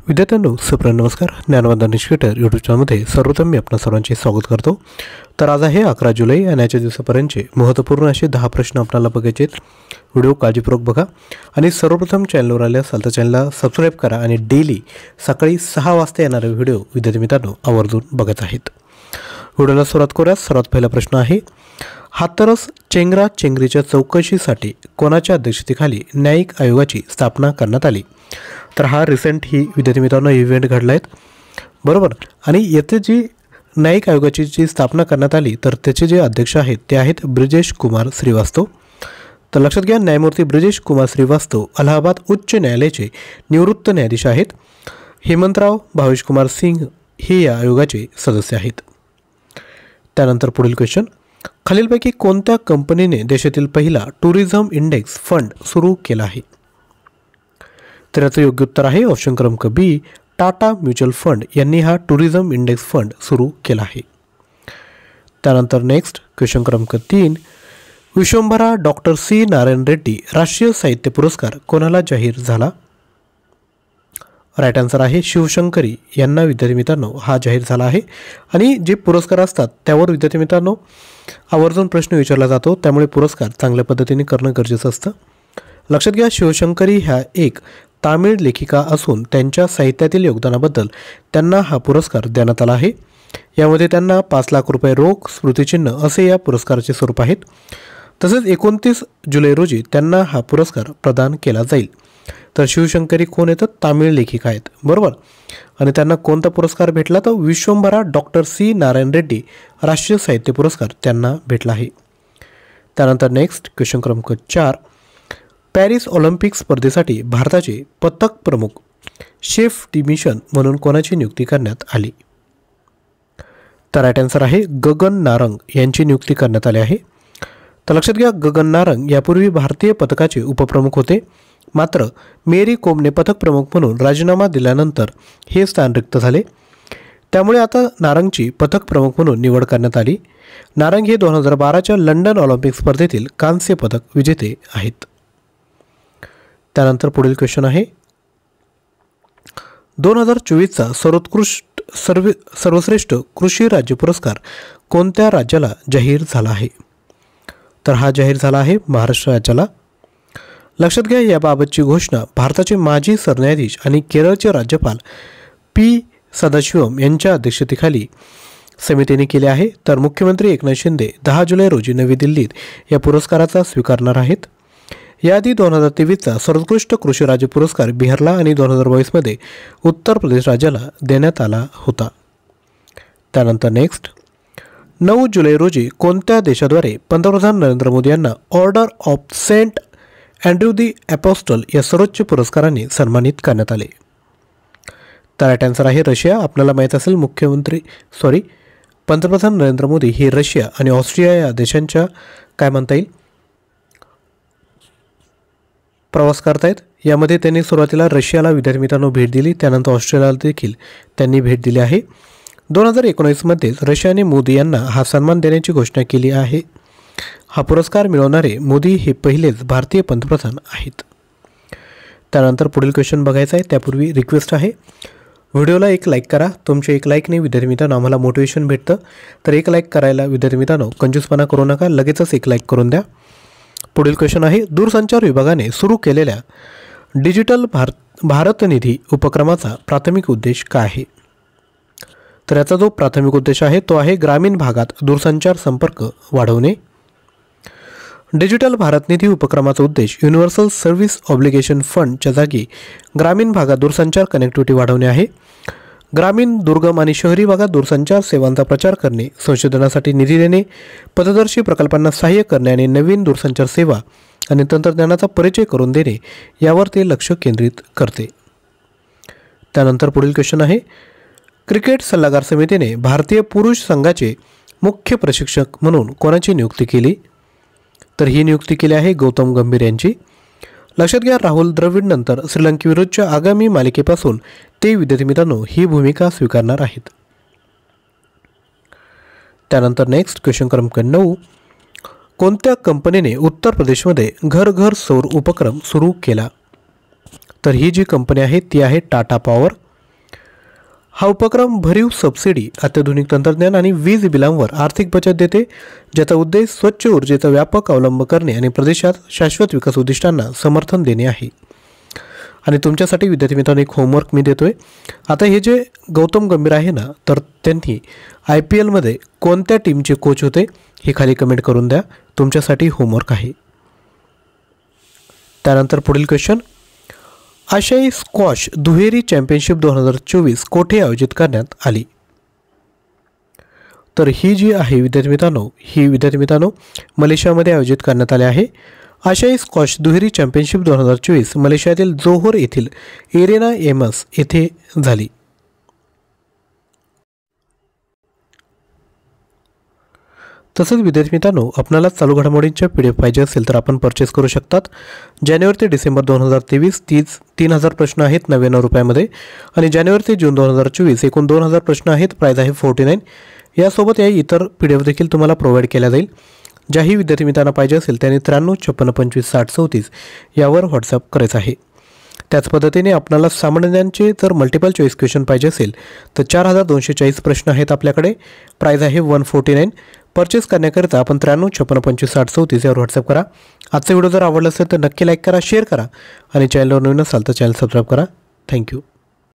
विद्यार्थ्यांनो सुप्रभात नमस्कार. ज्ञानवंदन इन्स्टिट्यूट यूट्यूब चॅनलमध्ये सर्वप्रथम मी आपणा सर्वांचे स्वागत करतो. तर आज आहे 11 जुलै आणि याच्या दिवसापर्यंतचे महत्त्वपूर्ण असे 10 प्रश्न आपल्याला बघायचे आहेत. व्हिडिओ काळजीपूर्वक बघा आणि सर्वप्रथम चॅनलवर आले असाल तर चॅनलला सबस्क्राईब करा आणि डेली सकाळी 6 वाजता येणारे व्हिडिओ विद्यार्थी मित्रांनो आवर्जून बघत आहेत. व्हिडिओला सुरुवात करूया. सर्वात पहिला प्रश्न आहे, हाथरस चेंगरा चेंगरीच्या चौकशीसाठी कोणाच्या अध्यक्षतेखाली न्यायिक आयोगाची स्थापना करण्यात आली? तर हा रिसेंट ही विद्यार्थी मित्रांनो इव्हेंट घडला आहेत, बरोबर. आणि येथे जी न्यायिक आयोगाची जी स्थापना करण्यात आली तर त्याचे जे अध्यक्ष आहेत ते आहेत ब्रिजेश कुमार श्रीवास्तव. तर लक्षात घ्या, न्यायमूर्ती ब्रिजेश कुमार श्रीवास्तव अलाहाबाद उच्च न्यायालयाचे निवृत्त न्यायाधीश आहेत. हेमंतराव भावेश कुमार सिंग हे या आयोगाचे सदस्य आहेत. त्यानंतर पुढील क्वेश्चन, खालीलपैकी कोणत्या कंपनीने देशातील पहिला टुरिझम इंडेक्स फंड सुरू केला आहे? तर याचं योग्य उत्तर आहे ऑप्शन क्रमांक बी, टाटा म्युच्युअल फंड यांनी हा टुरिझम इंडेक्स फंड सुरू केला आहे. त्यानंतर नेक्स्ट क्वेश्चन क्रमांक 3, विश्वंभरा डॉक्टर सी नारायण रेड्डी राष्ट्रीय साहित्य पुरस्कार कोणाला जाहीर झाला? राईट आन्सर आहे शिवशंकरी यांना विद्यार्थी मित्रांनो हा जाहीर झाला आहे. आणि जे पुरस्कार असतात त्यावर विद्यार्थी मित्रांनो आवर्जून प्रश्न विचारला जातो, त्यामुळे पुरस्कार चांगल्या पद्धतीने करणं गरजेचं असतं. लक्षात घ्या, शिवशंकरी ह्या एक तामिळ लेखिका असून त्यांच्या साहित्यातील योगदानाबद्दल त्यांना हा पुरस्कार देण्यात आला आहे. यामध्ये त्यांना 5 लाख रुपये रोख स्मृतिचिन्ह असे या पुरस्काराचे स्वरूप आहेत. तसेच 29 जुलै रोजी त्यांना हा पुरस्कार प्रदान केला जाईल. तर शिवशंकरी कोण येतात? तामिळ लेखिका आहेत, बरोबर. आणि त्यांना कोणता पुरस्कार भेटला? तर विश्वंभरा डॉक्टर सी नारायण रेड्डी राष्ट्रीय साहित्य पुरस्कार त्यांना भेटला आहे. त्यानंतर नेक्स्ट क्वेश्चन क्रमांक 4, पॅरिस ऑलिम्पिक स्पर्धेसाठी भारताचे पथक प्रमुख शेफ डिमिशन म्हणून कोणाची नियुक्ती करण्यात आली? तर राईट आन्सर आहे गगन नारंग यांची नियुक्ती करण्यात आली आहे. तर लक्षात घ्या, गगन नारंग यापूर्वी भारतीय पथकाचे उपप्रमुख होते, मात्र मेरी कोमने पथक प्रमुख म्हणून राजीनामा दिल्यानंतर हे स्थान रिक्त झाले. त्यामुळे आता नारंगची पथक प्रमुख म्हणून निवड करण्यात आली. नारंग हे 2012च्या लंडन ऑलिम्पिक स्पर्धेतील कांस्य पदक विजेते आहेत. त्यानंतर पुढील क्वेश्चन आहे, 2024चा सर्वश्रेष्ठ कृषी राज्य पुरस्कार कोणत्या राज्याला जाहीर झाला आहे? तर हा जाहीर झाला आहे महाराष्ट्र राज्याला. लक्षात घ्या, याबाबतची घोषणा भारताचे माजी सरन्यायाधीश आणि केरळचे राज्यपाल पी सदाशिवम यांच्या अध्यक्षतेखाली समितीने केले आहे. तर मुख्यमंत्री एकनाथ शिंदे 10 जुलै रोजी नवी दिल्लीत या पुरस्काराचा स्वीकारणार आहेत. याआधी 2023चा सर्वोत्कृष्ट कृषी राज्य पुरस्कार बिहारला आणि 2022मध्ये उत्तर प्रदेश राज्याला देण्यात आला होता. त्यानंतर नेक्स्ट, 9 जुलै रोजी कोणत्या देशाद्वारे पंतप्रधान नरेंद्र मोदी यांना order of Saint Andrew the Apostle या सर्वोच्च पुरस्काराने सन्मानित करण्यात आले? तर राईट आन्सर आहे रशिया. आपल्याला माहीत असेल पंतप्रधान नरेंद्र मोदी हे रशिया आणि ऑस्ट्रिया या देशांच्या काय म्हणता येईल प्रवास करतायत. यामध्ये त्यांनी सुरुवातीला रशियाला विद्यार्थी मित्रांनो भेट दिली, त्यानंतर ऑस्ट्रेलियाला देखील त्यांनी भेट दिली आहे. 2019मध्येच रशियाने मोदी यांना हा सन्मान देण्याची घोषणा केली आहे. हा पुरस्कार मिळवणारे मोदी हे पहिलेच भारतीय पंतप्रधान आहेत. त्यानंतर पुढील क्वेश्चन बघायचा आहे, त्यापूर्वी रिक्वेस्ट आहे, व्हिडिओला एक लाईक करा. तुमच्या एक लाईकने विद्यार्थी मित्रांनो आम्हाला मोटिवेशन भेटतं. तर एक लाईक करायला विद्यार्थी मित्रांनो कंजूसपणा करू नका, लगेचच एक लाईक करून द्या. पुढील क्वेश्चन आहे, दूरसंचार विभागाने सुरू केलेल्या डिजिटल भारत निधी उपक्रमाचा प्राथमिक उद्देश काय आहे? तर याचा जो प्राथमिक उद्देश आहे तो आहे ग्रामीण भागात दूरसंचार संपर्क वाढवणे. डिजिटल भारत निधी उपक्रमाचा उद्देश युनिव्हर्सल सर्व्हिस ऑब्लिगेशन फंडच्या जागी ग्रामीण भागात दूरसंचार कनेक्टिव्हिटी वाढवणे आहे. ग्रामीण, दुर्गम आणि शहरी भागात दूरसंचार सेवांचा प्रचार करणे, संशोधनासाठी निधी देणे, पथदर्शी प्रकल्पांना सहाय्य करणे आणि नवीन दूरसंचार सेवा आणि तंत्रज्ञानाचा परिचय करून देणे यावर ते लक्ष केंद्रित करते. त्यानंतर पुढील क्वेश्चन आहे, क्रिकेट सल्लागार समितीने भारतीय पुरुष संघाचे मुख्य प्रशिक्षक म्हणून कोणाची नियुक्ती केली? तर ही नियुक्ती केली आहे गौतम गंभीर यांची. लक्षात घ्या, राहुल द्रविड नंतर श्रीलंकेविरुद्धच्या आगामी मालिकेपासून ते विद्यार्थी मित्रांनो ही भूमिका स्वीकारणार आहेत. त्यानंतर नेक्स्ट क्वेश्चन क्रमांक 9, कोणत्या कंपनीने उत्तर प्रदेशमध्ये घर घर सौर उपक्रम सुरू केला? तर ही जी कंपनी आहे ती आहे टाटा पॉवर. हा उपक्रम भरीव सबसिडी, अत्याधुनिक तंत्रज्ञान आणि वीज बिलांवर आर्थिक बचत देते, ज्याचा उद्देश स्वच्छ ऊर्जेचा व्यापक अवलंब करणे आणि प्रदेशात शाश्वत विकास उद्दिष्टांना समर्थन देणे आहे. आणि तुमच्यासाठी विद्यार्थी मित्रांनो एक होमवर्क मी देतोय. आता हे जे गौतम गंभीर आहे ना, तर त्यांनी IPL मध्ये कोणत्या टीमचे कोच होते हे खाली कमेंट करून द्या. तुमच्यासाठी होमवर्क आहे. त्यानंतर पुढील क्वेश्चन, आशियाई स्क्वॉश दुहेरी चॅम्पियनशिप 2024 कोठे आयोजित करण्यात आली? तर ही जी आहे विद्यार्थी मित्रांनो मलेशियामध्ये आयोजित करण्यात आले आहे. आशियाई स्क्वॉश दुहेरी चॅम्पियनशिप 2024 मलेशियातील जोहोर येथील एरेना एमस येथे झाली. तसंच विद्यार्थी मित्रांनो आपल्याला चालू घडामोडींच्या PDF पाहिजे असेल तर आपण परचेस करू शकतात. जानेवारी ते डिसेंबर 2023 3000 प्रश्न आहेत 99 रुपयामध्ये आणि जानेवारी ते जून 2024 एकूण 2000 प्रश्न आहेत. प्राईज आहे 49. यासोबत या इतर PDF देखील तुम्हाला प्रोव्हाइड केल्या जाईल. ज्याही विद्यार्थी मित्रांना पाहिजे असेल त्याने 93 56 25 60 34 यावर व्हॉट्सअप करायचं आहे. त्याच पद्धतीने आपल्याला सामान्य ज्ञानचे जर मल्टिपल चॉईस क्वेश्चन पाहिजे असेल तर 4240 प्रश्न आहेत आपल्याकडे. प्राईज आहे 149. परचेस करण्याकरिता आपण 93 56 25 60 34 यावर व्हॉट्सअप करा. आजचा व्हिडिओ जर आवडला असेल तर नक्की लाईक करा, शेअर करा आणि चॅनलवर नवीन असाल तर चॅनल सबस्क्राईब करा. थँक्यू.